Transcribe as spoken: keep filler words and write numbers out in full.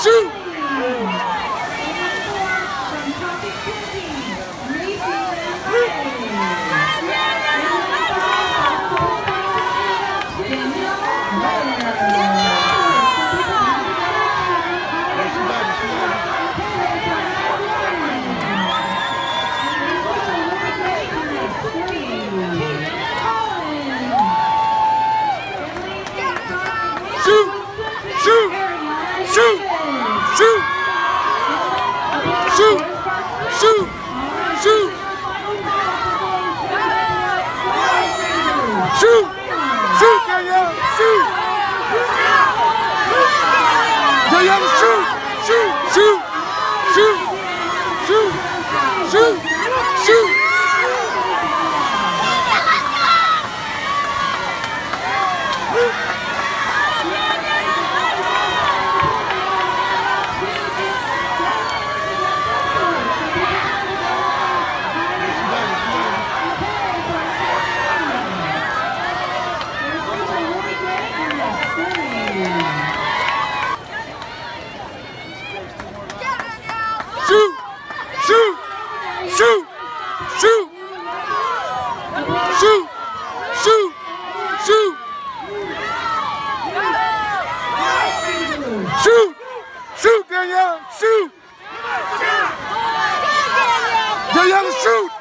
shoot! Shoot! Shoot! Shoot! Shoot! Shoot! Shoot! Shoot! Shoot! Shoot, Danielle! Shoot! Danielle, shoot! Shoot! Shoot! Shoot! Shoot! Shoot! Shoot! Shoot! Shoot! Shoot! Shoot! Shoot! Shoot! Shoot! Shoot! Shoot, Danielle! Shoot! Danielle, shoot!